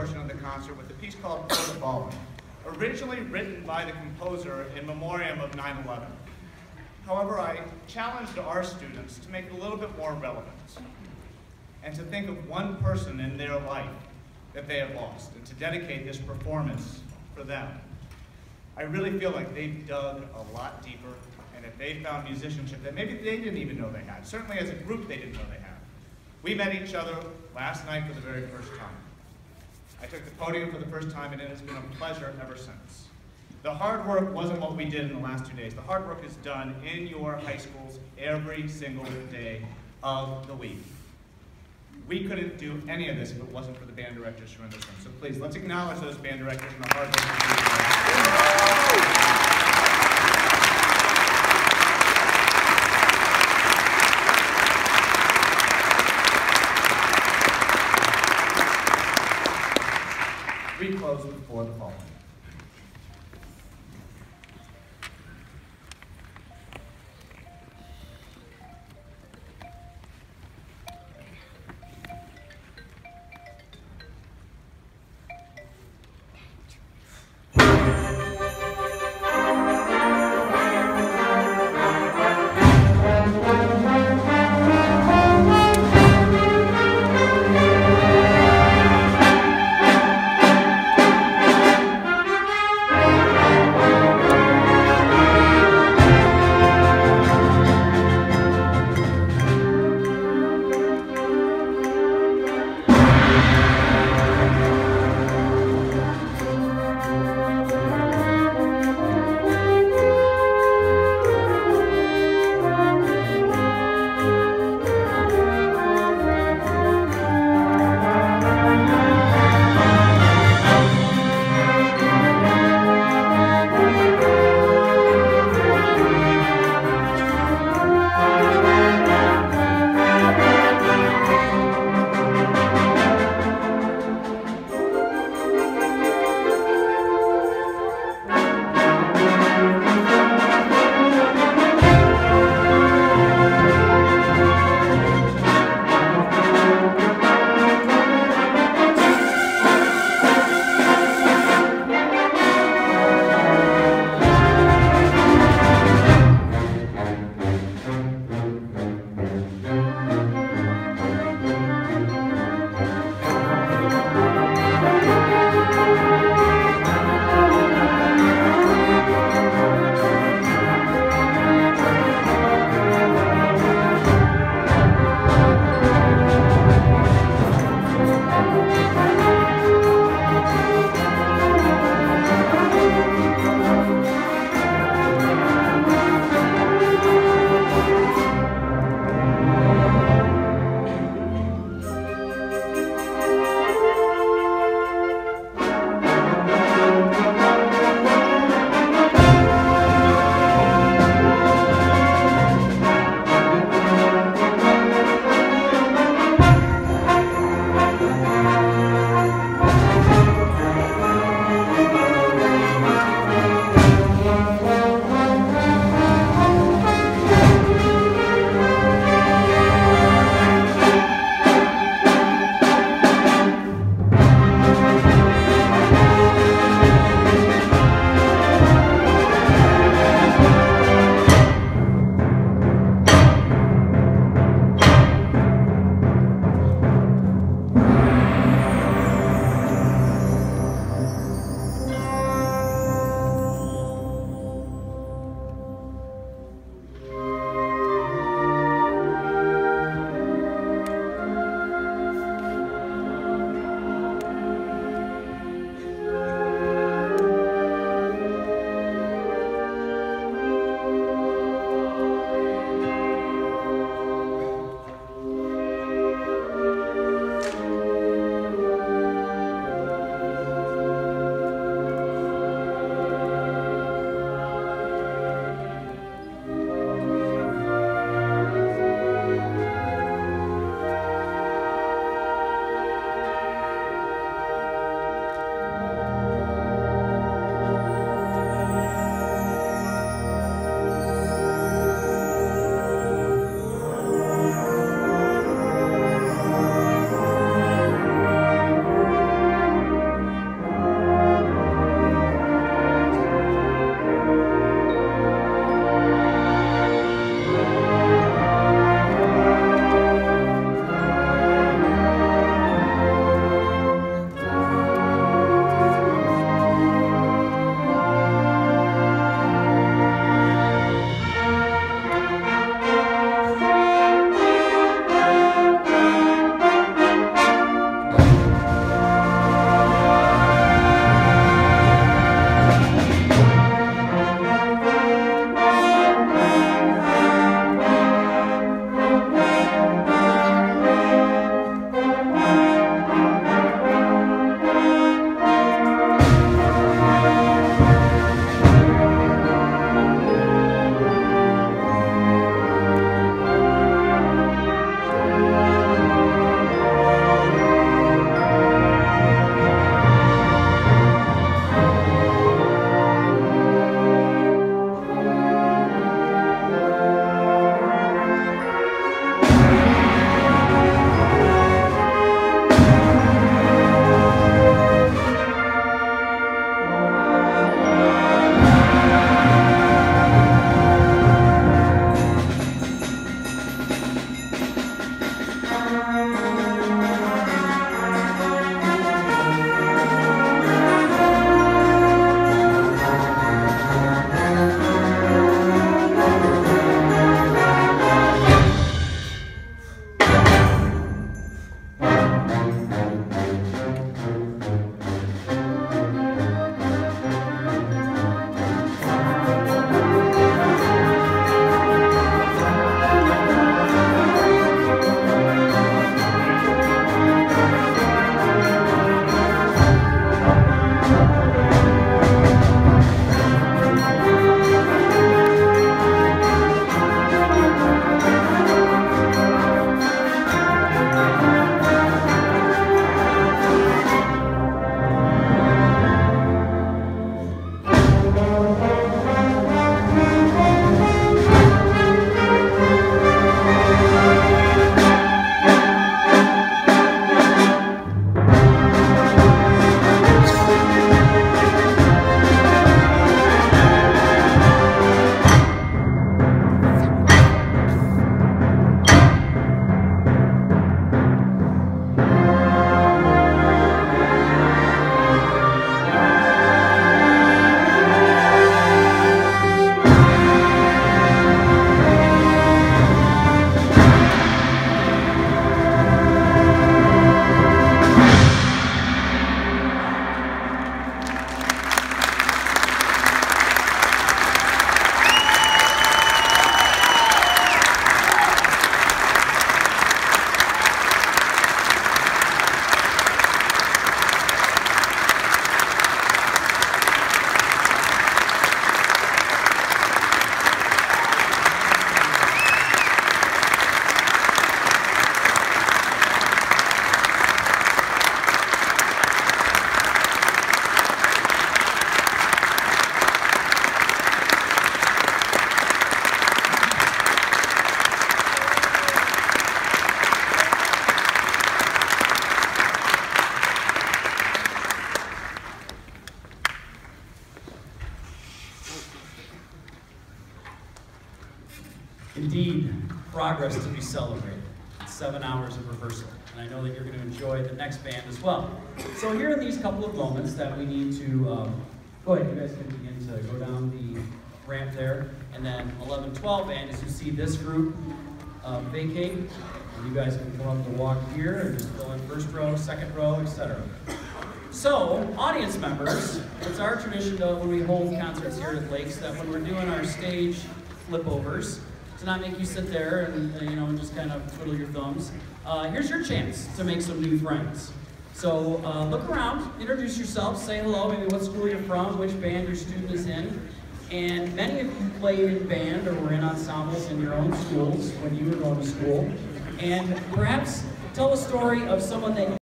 portion of the concert with a piece called For the Fallen, originally written by the composer in memoriam of 9/11. However, I challenged our students to make it a little bit more relevant and to think of one person in their life that they have lost and to dedicate this performance for them. I really feel like they've dug a lot deeper and that they found musicianship that maybe they didn't even know they had. Certainly as a group they didn't know they had. We met each other last night for the very first time. I took the podium for the first time and it has been a pleasure ever since. The hard work wasn't what we did in the last 2 days. The hard work is done in your high schools every single day of the week. We couldn't do any of this if it wasn't for the band directors who are in this room. So please, let's acknowledge those band directors and the hard work. We close with For the Fallen. Indeed, progress to be celebrated. It's 7 hours of rehearsal, and I know that you're going to enjoy the next band as well. So here are these couple of moments that we need to, go ahead, you guys can begin to go down the ramp there, and then 11-12 band, as you see this group vacate, and you guys can come up the walk here and just fill in first row, second row, etc. So, audience members, it's our tradition when we hold concerts here at Lakes that when we're doing our stage flip-overs, to not make you sit there and just kind of twiddle your thumbs, here's your chance to make some new friends. So look around, introduce yourself, say hello, maybe what school you're from, which band your student is in. And many of you played in band or were in ensembles in your own schools when you were going to school. And perhaps tell a story of someone that you